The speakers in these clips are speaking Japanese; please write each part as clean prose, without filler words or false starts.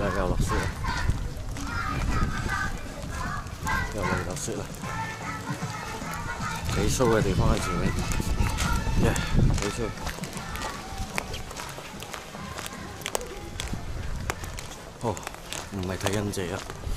啦，又落雪啦，又嚟落雪啦。幾 show 嘅地方喺前面，耶，幾 show。哦，唔係睇欣姐啊。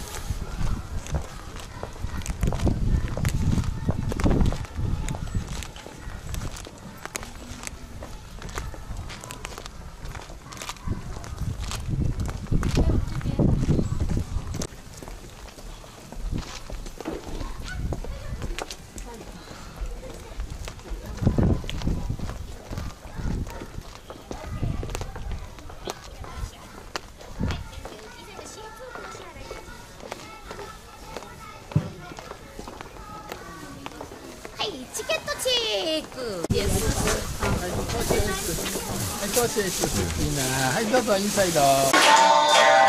チケットチェック。 はい、どうぞインサイド。